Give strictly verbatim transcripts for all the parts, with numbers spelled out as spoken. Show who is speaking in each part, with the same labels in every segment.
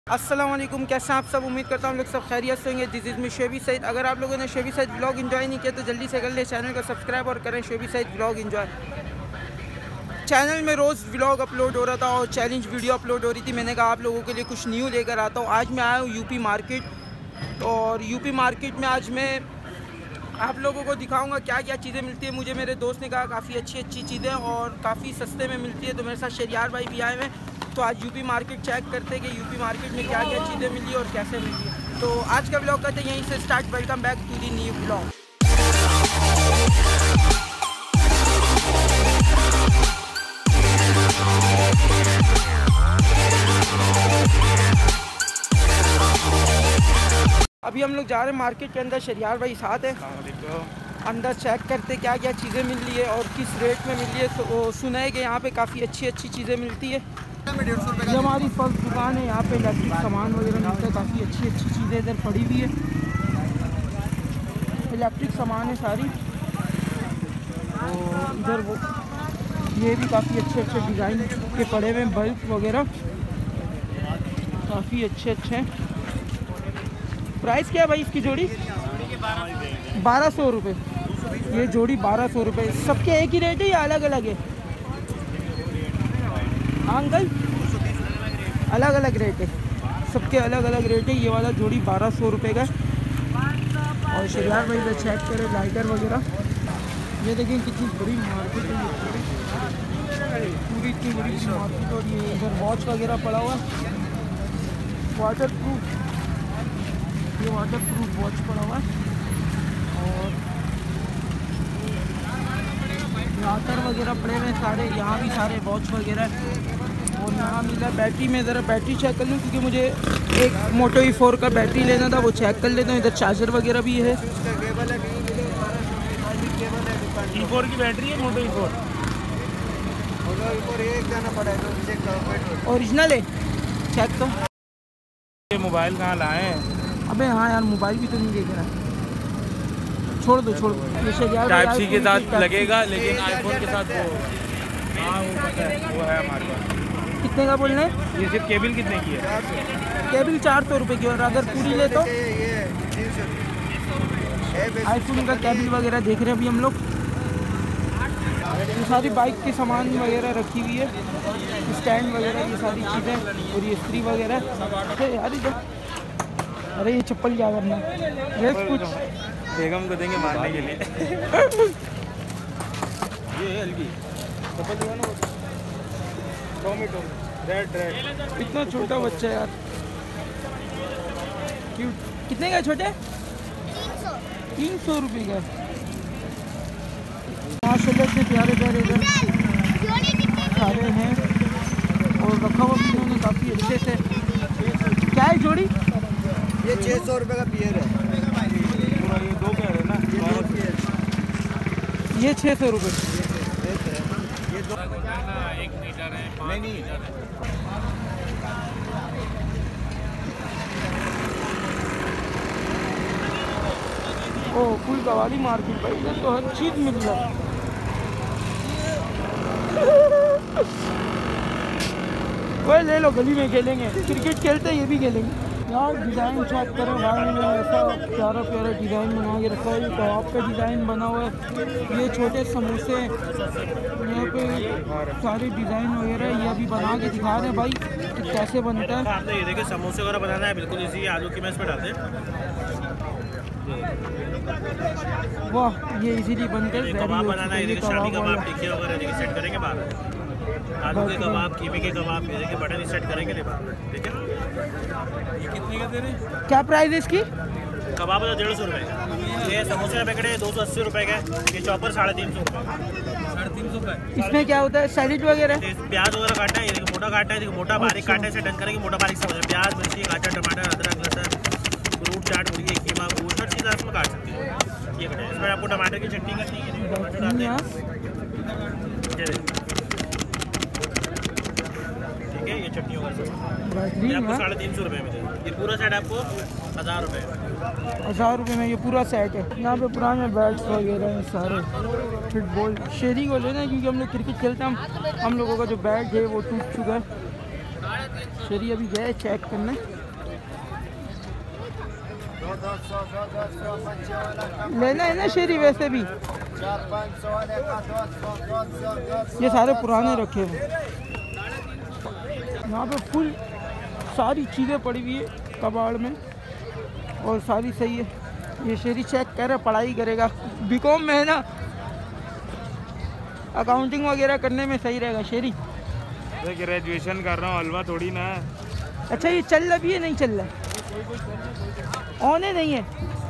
Speaker 1: अस्सलाम वालेकुम, कैसे हैं आप सब। उम्मीद करता हूँ हम लोग सब खैरियत से होंगे। This is me Shebi Saeed. अगर आप लोगों ने शेबी सईद व्लॉग एंजॉय नहीं किया तो जल्दी से कर ले चैनल को सब्सक्राइब और करें Shebi Saeed vlog enjoy. Channel में रोज़ व्लॉग अपलोड हो रहा था और चैलेंज वीडियो अपलोड हो रही थी। मैंने कहा आप लोगों के लिए कुछ न्यू लेकर आता हूँ। आज मैं आया हूँ यूपी मार्केट और यूपी मार्केट में आज मैं आप लोगों को दिखाऊंगा क्या क्या चीज़ें मिलती है। मुझे मेरे दोस्त ने कहा काफ़ी अच्छी अच्छी चीज़ें और काफ़ी सस्ते में मिलती है, तो मेरे साथ शरियार भाई भी आए हुए हैं। तो आज यूपी मार्केट चेक करते हैं कि यूपी मार्केट में क्या क्या चीज़ें मिली और कैसे मिली है। तो आज का ब्लॉग करते हैं यहीं से start. Welcome back to the new blog. अभी हम लोग जा रहे हैं मार्केट के अंदर, शरियार भाई साथ है। अंदर चेक करते क्या क्या चीज़ें मिल रही है और किस रेट में मिल रही है। तो सुना है कि यहाँ पे काफ़ी अच्छी अच्छी चीज़ें मिलती है। ये हमारी फर्स्ट दुकान है, यहाँ पे इलेक्ट्रिक सामान वगैरह मिलता है। काफ़ी अच्छी अच्छी चीज़ें इधर पड़ी हुई है, इलेक्ट्रिक सामान है सारी। और इधर वो ये भी काफ़ी अच्छे अच्छे डिज़ाइन के पड़े हुए हैं, बल्ब वगैरह काफ़ी अच्छे अच्छे हैं। प्राइस क्या है भाई इसकी जोड़ी? बारह सौ रुपये। ये जोड़ी बारह सौ रुपये। सबके एक ही रेट है या अलग अलग है? अंकल अलग अलग रेट है, सबके अलग अलग रेट है। ये वाला जोड़ी बारह सौ रुपये का। और शरियार भाई इधर चेक करें लाइटर वगैरह। ये देखें कितनी बड़ी मार्केट है, ये पूरी इतनी बड़ी मार्केट। और ये इधर वॉच वगैरह पड़ा हुआ है, वाटर प्रूफ, ये वाटर प्रूफ वॉच पड़ा हुआ है। और वाटर वगैरह पड़े हुए सारे, यहाँ भी सारे वॉच वगैरह। और यहाँ मिला बैटरी में, ज़रा बैटरी चेक कर लूँ क्योंकि मुझे एक मोटो ई फोर का बैटरी लेना था, वो चेक कर लेता हूँ। इधर चार्जर वगैरह भी है।
Speaker 2: ई फोर की बैटरी है, मोटो ई फोर
Speaker 1: ओरिजिनल है, चेक तो।
Speaker 2: ये मोबाइल कहाँ लाए हैं?
Speaker 1: अबे हाँ यार, मोबाइल भी तो नहीं देख रहा। छोड़ दो छोड़ दो। ये
Speaker 2: टाइप सी के साथ लगेगा, लेकिन आईफोन के साथ वो हाँ वो पता है, वो है हमारे पास।
Speaker 1: कितने का बोल रहे हैं?
Speaker 2: ये सिर्फ केबल कितने की है?
Speaker 1: केबल चार सौ रुपये की। और अगर पूरी ले तो आईफोन का केबल वगैरह देख रहे हैं अभी हम लोग। ये सारी बाइक के सामान वगैरह रखी हुई है, स्टैंड वगैरह, ये सारी चीज़ें। और ये स्त्री वगैरह। अरे यार इधर, अरे ये चप्पल क्या करना है? कुछ
Speaker 2: बेगम को देंगे मारने के लिए। ये हल्की चप्पल जो है ना, टोमेटो रेड रेड।
Speaker 1: इतना छोटा बच्चा है यार, क्यूट। कितने का छोटे? तीन सौ रुपये का। माशाल्लाह से प्यारे प्यारे इधर सारे हैं और रखा हुआ भी इन्होंने काफ़ी अच्छे से। क्या है जोड़ी?
Speaker 3: ये छः सौ रुपये का पियर है।
Speaker 2: पूरा ये दो पेयर है ना,
Speaker 3: ये दो पियर।
Speaker 1: ये छः सौ रुपये।
Speaker 3: ये दो
Speaker 2: एक मीटर है,
Speaker 3: नहीं नहीं
Speaker 1: ओ फुल कवाली मार्केट भाई, इधर तो हर चीज़ मिल रहा है। वही ले लो, गली में खेलेंगे, क्रिकेट खेलते ये भी खेलेंगे। यार डिज़ाइन चेक करें भाई, ने ऐसा प्यारा प्यारा डिज़ाइन बना के रखा है। ये कबाब का डिज़ाइन बना हुआ है, ये छोटे समोसे, यहाँ पे सारे डिज़ाइन वगैरह ये अभी बना के दिखा रहे हैं भाई कि कैसे बनता है।
Speaker 2: आपने ये देखिए समोसे वगैरह बनाना है, बिल्कुल इसी आलू की मैश में डालते हैं।
Speaker 1: वाह, ये इजीली बनकर रेडी
Speaker 2: कबाब
Speaker 1: हो
Speaker 2: बनाना है,
Speaker 1: चुका है।
Speaker 2: शामी
Speaker 1: कबाब
Speaker 2: कबाब
Speaker 1: वाला
Speaker 2: टिक्की वगैरह देखिए सेट करेंगे बाहर। आलू के कबाब, कीमे के कबाब, ये देखिए बटन सेट करेंगे ले बाहर, ठीक है। ये कितने का दे रहे हैं?
Speaker 1: क्या प्राइस है इसकी?
Speaker 2: कबाब है डेढ़ सौ रुपये, ये समोसे का पैकेट है दो सौ अस्सी रुपये का, ये चॉपर साढ़े तीन सौ रुपये। साढ़े तीन सौ रुपये।
Speaker 1: इसमें क्या होता है? सैलेड वगैरह?
Speaker 2: प्याज वगैरह काटना है, ये देखिए मोटा काटना है, देखिए मोटा बारीक काटने से डन करेंगे, मोटा बारीक समझ। प्याज, मिर्ची, गाजर, टमाटर, अदरक, लहसुन, फ्रूट चाट, मुर्गी, कीमा, गोश्त, हर चीज़ इसमें काट सकते हैं। ये कटे, इसमें आपको टमाटर की चटनी करनी है, टमाटर डालते हैं, ठीक है। ये चटनी होगा, ये आपको साढ़े तीन सौ रुपये में देगा। ये पूरा सेट आपको हज़ार रुपये
Speaker 1: हज़ार रुपये में ये पूरा सेट है। यहाँ पे पुराने बैट्स वगैरह हैं सारे। फुटबॉल शेयरिंग हो लेना, क्योंकि हम लोग क्रिकेट खेलते हैं। हम हम लोगों का जो बैट है वो टूट चुका है। शेरी अभी गए चेक करने। लेना है ना शेरी वैसे भी, ये सारे पुराने रखे हैं। यहाँ पे फुल सारी चीज़ें पड़ी हुई है कबाड़ में और सारी सही है। ये शेरी चेक कर रहा, पढ़ाई करेगा, बीकॉम में है ना, अकाउंटिंग वगैरह करने में सही रहेगा शेरी।
Speaker 4: ग्रेजुएशन कर रहा हूँ, हलवा थोड़ी ना।
Speaker 1: अच्छा ये चल रहा भी है, नहीं चल रहा ऑन है, नहीं है।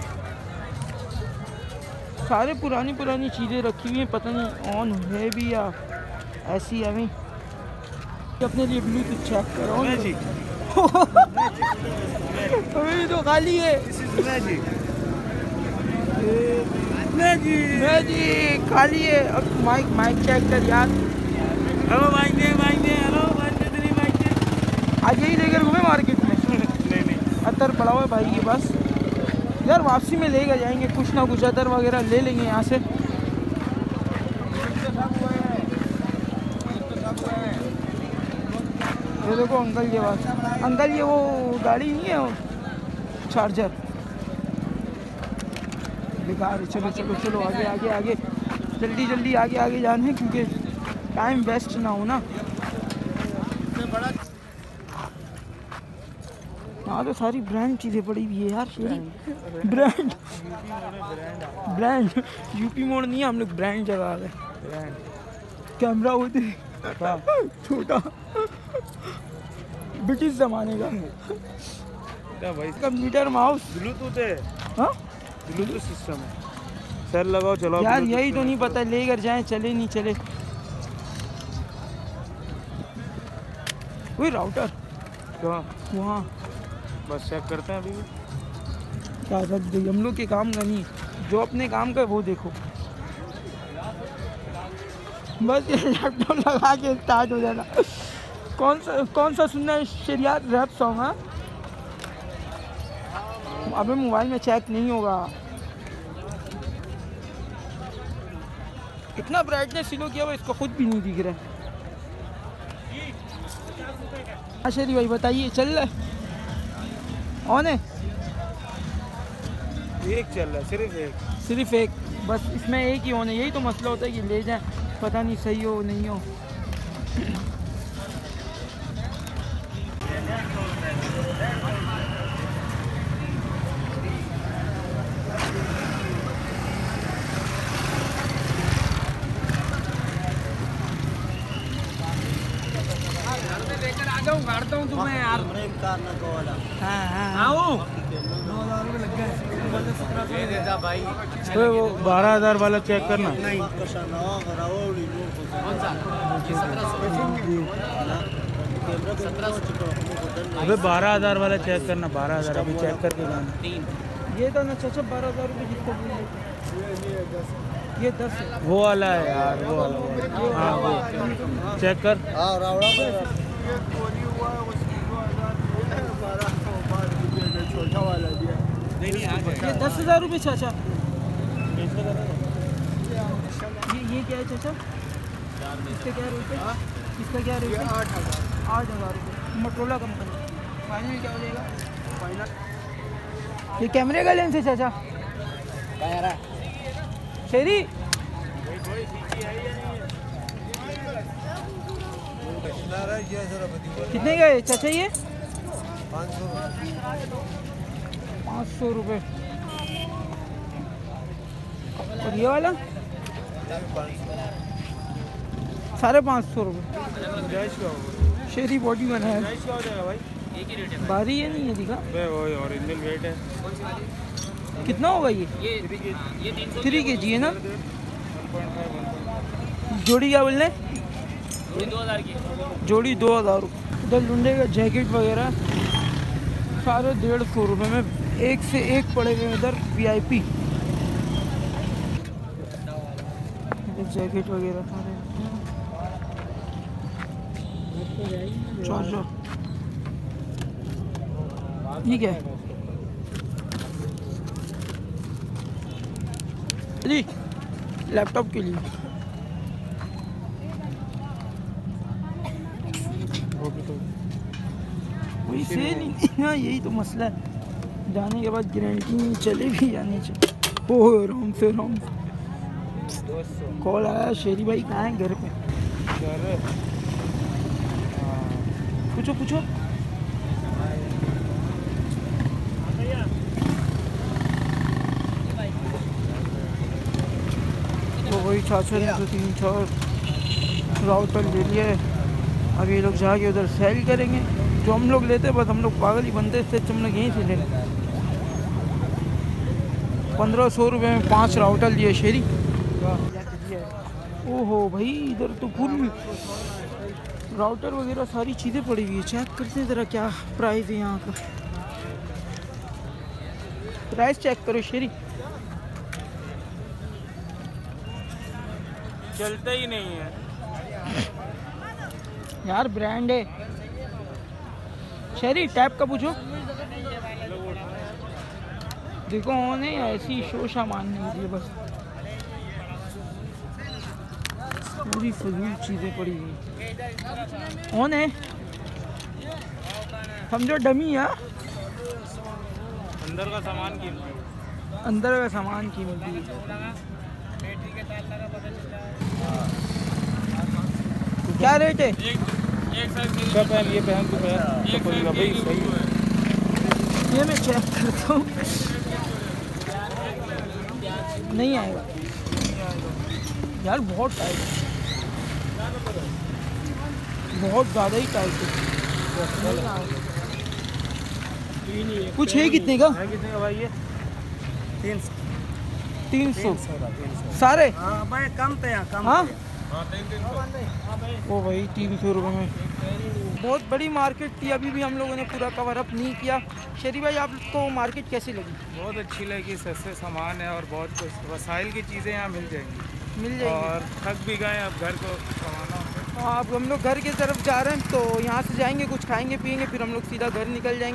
Speaker 1: सारे पुरानी पुरानी चीज़ें रखी हुई हैं, पता नहीं ऑन है भी या ऐसी है। अपने लिए ब्लूटूथ चेक करो अभी तो खाली है जी, खाली है। अब माइक माइक चेक कर यार।
Speaker 4: हेलो माइक दे, माइक दे, हेलो माइक दे, तेरी माइक दे।
Speaker 1: आज यही लेकर घूमे मार्केट में।
Speaker 4: नहीं नहीं,
Speaker 1: अतर पड़ा हुआ है भाई के पास यार, वापसी में लेकर जाएंगे कुछ ना कुछ, अतर वगैरह ले लेंगे यहाँ से। ये देखो अंकल के पास, अंकल ये वो गाड़ी नहीं है वो चार्जर, बेकार है। चलो चलो चलो आगे आगे आगे, जल्दी जल्दी आगे आगे जाना है क्योंकि टाइम वेस्ट ना हो ना। यहाँ तो सारी ब्रांड चीज़ें पड़ी हुई है यार शेरी। ब्रांड ब्रांड यूपी मोड़ नहीं है, हम लोग ब्रांड जगह गए। कैमरा होते छोटा ब्रिटिश ज़माने का
Speaker 4: क्या भाई?
Speaker 1: कंप्यूटर माउस
Speaker 4: ब्लूटूथ है।
Speaker 1: हाँ
Speaker 4: ब्लूटूथ सिस्टम है। सर लगाओ चलो
Speaker 1: यार, यही तो नहीं पता लेकर जाएं चले नहीं चले। वही राउटर
Speaker 4: कहाँ?
Speaker 1: वहाँ
Speaker 4: बस चेक करते हैं अभी भी।
Speaker 1: क्या रख गई, हम लोग के काम का नहीं, जो अपने काम का वो देखो। बस ये लैपटॉप लगा के स्टार्ट हो जाना। कौन सा कौन सा सुनना है शरियात? Rap song. हाँ अबे मोबाइल में चेक नहीं होगा। इतना ब्राइटनेस स्लो किया हुआ इसको खुद भी नहीं दिख रहा है। शरी भाई बताइए, चल रहा है ऑन है?
Speaker 4: एक चल रहा है, सिर्फ एक
Speaker 1: सिर्फ एक, बस इसमें एक ही ऑन है। यही तो मसला होता है कि ले जाएं, पता नहीं सही हो नहीं हो। गाड़ता हूँ तुम्हें यार। हाँ हाँ
Speaker 4: तो वो बारह हजार वाला चेक करना। अबे बारह हजार वाला चेक करना, बारह हजार अभी चेक करके जाना।
Speaker 1: ये तो ना चाचा बारह हजार रुपये जिसको ये दस है।
Speaker 4: वो वाला है यार, वो वाला। हाँ वो चेक कर।
Speaker 1: ये दस हजार रुपये चाचा। ये ये क्या है चाचा? इसका क्या रेट है? इसका क्या रेट है? आठ हज़ार आठ हज़ार रुपये मोटरोला कंपनी। फाइनल क्या हो जाएगा? फाइनल ये कैमरे का लेंस है चाचा। शेरी कितने का है चाचा ये? पाँच सौ रुपये। और ये वाला साढ़े पाँच सौ रुपये। शेरी बॉडी बनाया भारी है, नहीं है दिखा।
Speaker 4: ओरिजिनल वेट है।
Speaker 1: कितना होगा ये? थ्री के जी है ना? जोड़ी क्या बोल रहे? जोड़ी दो हज़ार रुपये। उधर लुंडे का जैकेट वगैरह सारे डेढ़ सौ रुपये में एक से एक पड़े हुए। उधर वीआईपी जैकेट वगैरह सारे। चार्जर ठीक है जी, लैपटॉप के लिए। कोई सेल ही नहीं। हाँ यही तो मसला है, जाने के बाद गारंटी नहीं चले भी या नहीं चले। ओह राम से राम कॉल आया, शेरी भाई कहाँ है? घर पे। पूछो पूछो। तो वही चाचा ने तो तीन चार राउटर ले लिए। अब ये लोग जाके उधर सेल करेंगे। जो हम लोग लेते बस हम लोग पागल ही बनते थे, हम लोग यहीं से ले लें। पंद्रह सौ रुपये में पाँच राउटर लिए शेरी। ओहो भाई इधर तो फुल राउटर वगैरह सारी चीज़ें पड़ी हुई है। चेक करते हैं ज़रा क्या प्राइस है यहाँ का। प्राइस चेक करो शेरी।
Speaker 4: चलता ही नहीं है
Speaker 1: यार, ब्रांड है शेरी। टैप का पूछो। देखो ऑन है या ऐसी शो सामान नहीं है, बस पूरी फजूल चीज़ें पड़ी हुई। ऑन है समझो, डमी है।
Speaker 4: अंदर का सामान कीमती,
Speaker 1: अंदर का सामान कीमती है। क्या रेट है?
Speaker 4: क्या पहन ये पहन तो पहन तो भाई सही है।
Speaker 1: ये मैं चेक करता हूँ। नहीं आएगा यार, बहुत टाइट है, बहुत ज़्यादा ही टाइट है। कुछ है कितने का?
Speaker 4: है कितने का भाई ये?
Speaker 3: तीन सौ
Speaker 1: तीन सौ सारे।
Speaker 3: हाँ भाई कम पे हैं, कम
Speaker 1: हाँ
Speaker 3: पे।
Speaker 1: ओ भाई तीन सौ रुपये में। बहुत बड़ी मार्केट थी, अभी भी हम लोगों ने पूरा कवर अप नहीं किया। शेरी भाई आपको मार्केट कैसी लगी?
Speaker 4: बहुत अच्छी लगी, सस्ते सामान है और बहुत कुछ वसाइल की चीज़ें यहाँ मिल जाएंगी।
Speaker 1: मिल जाएगी।
Speaker 4: और थक भी गए, अब घर को कमाना होगा।
Speaker 1: हाँ अब हम लोग घर की तरफ जा रहे हैं, तो यहाँ से जाएंगे, कुछ खाएंगे पिएंगे, फिर हम लोग सीधा घर निकल जाएंगे।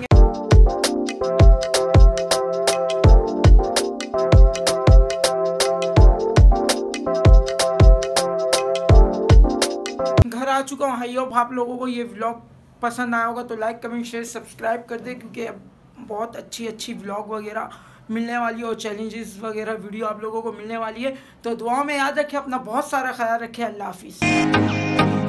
Speaker 1: घर आ चुका हूँ। आई होप आप लोगों को ये व्लॉग पसंद आया होगा, तो लाइक कमेंट शेयर सब्सक्राइब कर दे, क्योंकि अब बहुत अच्छी अच्छी व्लॉग वगैरह मिलने वाली है और चैलेंजेस वगैरह वीडियो आप लोगों को मिलने वाली है। तो दुआ में याद रखें, अपना बहुत सारा ख्याल रखें। अल्लाह हाफिज़।